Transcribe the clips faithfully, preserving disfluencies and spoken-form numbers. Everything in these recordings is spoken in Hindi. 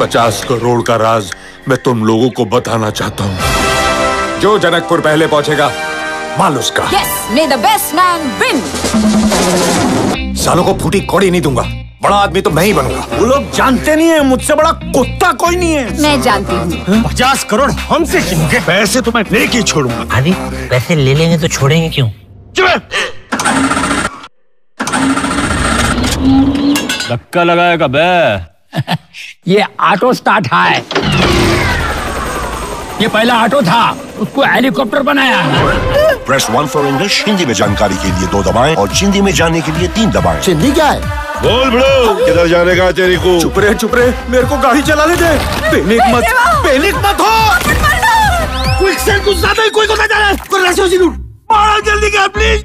पचास करोड़ का राज मैं तुम लोगों को बताना चाहता हूँ। जो जनकपुर पहले पहुंचेगा माल उसका। Yes, may the best man win. सालों को फूटी कौड़ी नहीं दूंगा। बड़ा आदमी तो मैं ही बनूंगा। वो लोग जानते नहीं है, मुझसे बड़ा कुत्ता कोई नहीं है। मैं जानती हूँ। पचास करोड़ हमसे छीनोगे, पैसे तो मैं लेके ही छोड़ूंगा। अभी पैसे ले लेंगे तो छोड़ेंगे क्यों? धक्का लगाएगा बे। ये ऑटो स्टार्ट है। ये पहला ऑटो था, उसको हेलीकॉप्टर बनाया। Press one for English. Hindi में जानकारी के लिए दो दबाएं और हिंदी में जानने के लिए तीन दबाएं। हिंदी क्या है? बोल बड़ो, किधर जाने का तेरे को? चुप रहे चुप रहे, मेरे को गाड़ी चलाने दे। पैनिक मत, पैनिक मत हो। क्विक सेल कुछ ज्यादा ही कोई को ना जाने। कोई रस्सी उसी लूट। मारो जल्दी कर प्लीज।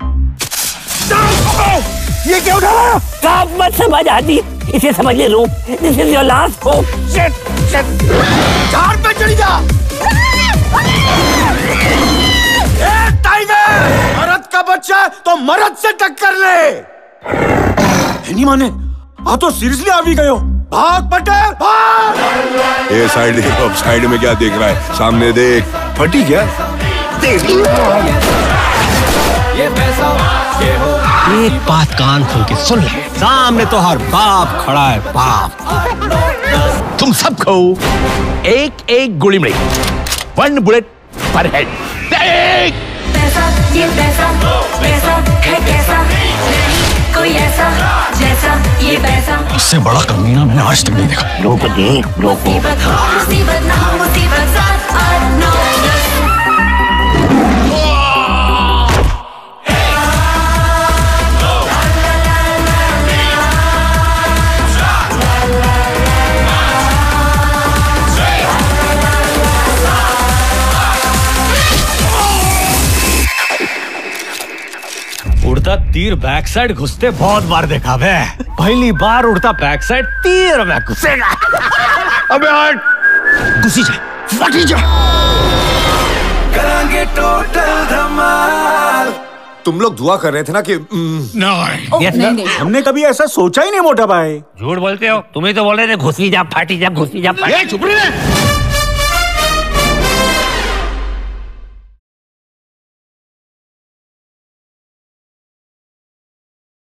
ये क्या उठा रहा है? आप मत समझ आदि, इसे समझ ले लो। This is your last hope. Shit, shit. झाड़ पे चढ़ जा। ए टाइगर, मर्द का बच्चा है तो मर्द से टक्कर ले। नहीं माने, हाँ तो सीरियसली आ भी गए हो। भाग पटेल, भाग। ये साइड देख, अब साइड में क्या देख रहा है? सामने देख। फटी क्या? देख। ये पैसा ये हो। एक बात कान खोल के सुन ले, सामने तो हर बाप खड़ा है, बाप। तुम सब खो एक एक गोली में, वन बुलेट पर हेड। पैसा ये पैसा पैसा है कैसा, कोई ऐसा जैसा ये पैसा। इससे बड़ा कमीना मैंने आज तक नहीं देखा। लोग देख, लोग मुसीबत हो मुसीबत ना हो मुसीबत, सात आठ नौ दस। उड़ता तीर बैक साइड घुसते बहुत बार देखा बे। पहली बार उड़ता बैक साइड तीर में घुसेगा। अबे हट। घुसी जा, फटी जा। करांगे टोटल धमाल। तुम लोग दुआ कर रहे थे ना कि नहीं नहीं नहीं। हमने कभी ऐसा सोचा ही नहीं मोटा भाई। झूठ बोलते हो, तुम ही तो बोल रहे थे घुसी जा, फाटी जा, घुसी जा, फाटी। चुप रहे।